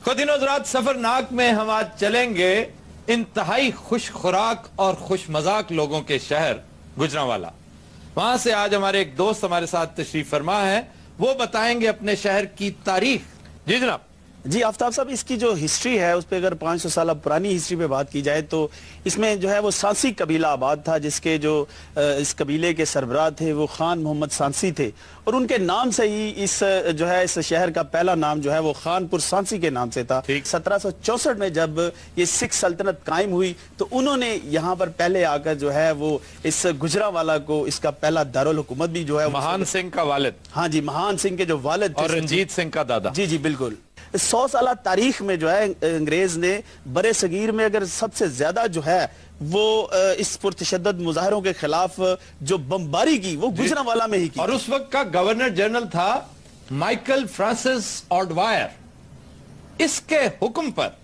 खुदिन हज़रात सफरनाक में हम आज चलेंगे इंतहाई खुश खुराक और खुश मजाक लोगों के शहर गुजरांवाला। वहां से आज हमारे एक दोस्त हमारे साथ तशरीफ फरमा है, वो बताएंगे अपने शहर की तारीख। जी जनाब। जी आफ्ताब साहब, इसकी जो हिस्ट्री है उस पर अगर 500 साल पुरानी हिस्ट्री पे बात की जाए तो इसमें जो है वो सांसी कबीला आबाद था, जिसके जो इस कबीले के सरबराह थे वो खान मोहम्मद सांसी थे, और उनके नाम से ही इस जो है इस शहर का पहला नाम जो है वो खानपुर सांसी के नाम से था। 1764 में जब ये सिख सल्तनत कायम हुई तो उन्होंने यहाँ पर पहले आकर जो है वो इस गुजरांवाला को इसका पहला दारुल हुकूमत भी जो है महान सिंह का वालिद। हाँ जी, महान सिंह के जो वालिद थे और रंजीत सिंह का दादा। जी जी बिल्कुल। 100 साल तारीख में जो है अंग्रेज ने बरे सगीर में अगर सबसे ज्यादा जो है वो इस पुरतशद्दद मुजाहरों के खिलाफ जो बमबारी की वो गुजरांवाला में ही की। और उस वक्त का गवर्नर जनरल था माइकल फ्रांसिस ऑडवायर। इसके हुक्म पर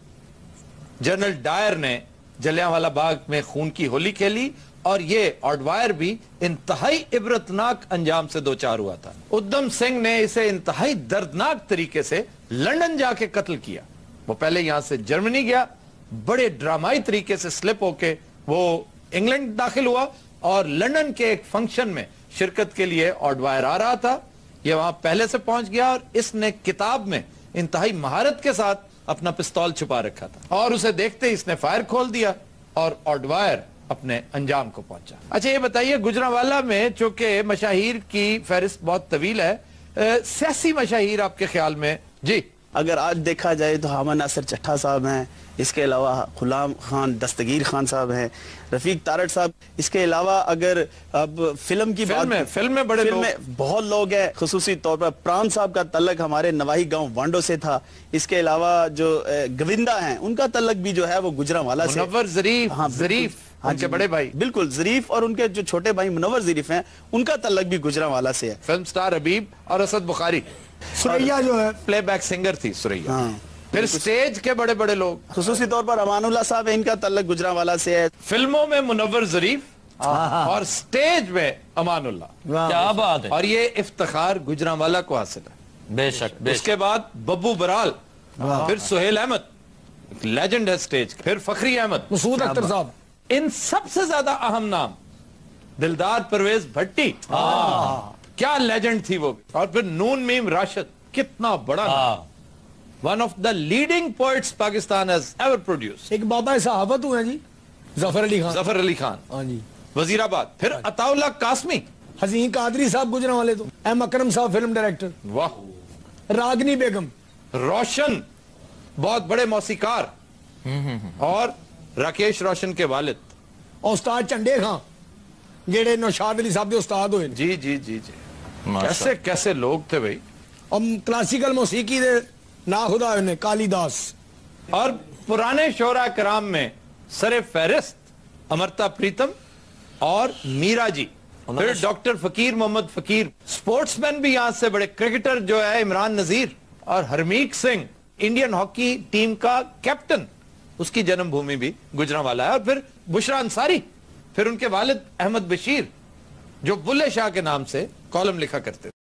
जनरल डायर ने जलियांवाला बाग में खून की होली खेली और ये ऑडवायर भी इंतहाई इबरतनाक अंजाम से दो चार हुआ था। उद्यम सिंह ने इसे इंतहाई दर्दनाक तरीके से लंदन जाके कत्ल किया। वो पहले यहां से जर्मनी गया, बड़े ड्रामाई तरीके से स्लिप होके वो इंग्लैंड दाखिल हुआ और लंदन के एक फंक्शन में शिरकत के लिए ऑडवायर आ रहा था। ये वहां पहले से पहुंच गया और इसने किताब में इंतहाई महारत के साथ अपना पिस्तौल छुपा रखा था और उसे देखते ही इसने फायर खोल दिया और ऑडवायर अपने अंजाम को पहुंचा। अच्छा ये बताइए, गुजरांवाला में चूंकि मशाहीर की फहरिस्त बहुत तवील है, सियासी मशाहीर आपके ख्याल में? जी, अगर आज देखा जाए तो हामा नासिर चट्ठा साहब हैं, इसके अलावा गुलाम खान दस्तगीर खान साहब हैं, रफीक तारड़ साहब, इसके अलावा अगर अब फिल्म की बात फिल्म में बड़े लोग, बहुत लोग हैं। खुसूसी तौर पर प्राण साहब का तल्लक हमारे नवाही गांव वांडो से था। इसके अलावा जो गोविंदा हैं उनका तल्लक भी जो है वो गुजरांवाला से। मुनव्वर ज़रीफ, हाँ, ज़रीफ उनके बड़े भाई, बिल्कुल ज़रीफ, और उनके जो छोटे भाई मुनव्वर ज़रीफ हैं उनका तल्लक भी गुजरांवाला से है। फिल्म स्टार हबीब और असद बुखारी, सुरैया जो है प्लेबैक सिंगर थी सुरैया। हाँ। फिर स्टेज के बड़े बड़े लोग, खुसूसी तौर पर अमानुल्लाह साहब है, इनका तल्लक गुजरांवाला से है। फिल्मों में मुनव्वर ज़रीफ और स्टेज में अमानुल्लाह। क्या बात है। और ये इफ्तिखार गुजरांवाला को हासिल है। बेशक। उसके बाद बब्बू बराल, फिर सुहेल अहमद, लेजेंड है स्टेज। फिर फखरी अहमद, मसूद अख्तर साहब। इन सबसे ज्यादा अहम नाम दिलदार परवेज भट्टी, क्या लेजेंड थी वो। और फिर नून मीम राशिद, कितना बड़ा नाम। One of the leading poets Pakistan has ever produced. एक बाबा सहाबत हुए जी, जफर अली खान। जफर अली खान, हाँ जी, वजीराबाद। फिर अताउल्लाह कासमी, हसीन कादरी साहब गुजरांवाले तो, एम अकरम साहब फिल्म डायरेक्टर, वाह, रागनी बेगम, रोशन बहुत बड़े मौसीकार, और राकेश रोशन के वालिद और उस्ताद चंडे खां जेड़े नौशाद अली साहब के उस्ताद हुए। जी जी जी जी, कैसे कैसे लोग थे भाई। और क्लासिकल मौसीकी दे ना खुदा ने कालीदास। और पुराने शोरा कराम में सरे फहरिस्त अमृता प्रीतम और मीरा जी, फिर डॉक्टर फकीर मोहम्मद फकीर। स्पोर्ट्समैन भी यहां से बड़े, क्रिकेटर जो है इमरान नजीर, और Harmeet Singh Indian hockey team का कैप्टन, उसकी जन्मभूमि भी गुजरांवाला है। और फिर बुशरा अंसारी, फिर उनके वालिद अहमद बशीर जो बुल्ले शाह के नाम से कॉलम लिखा करते थे।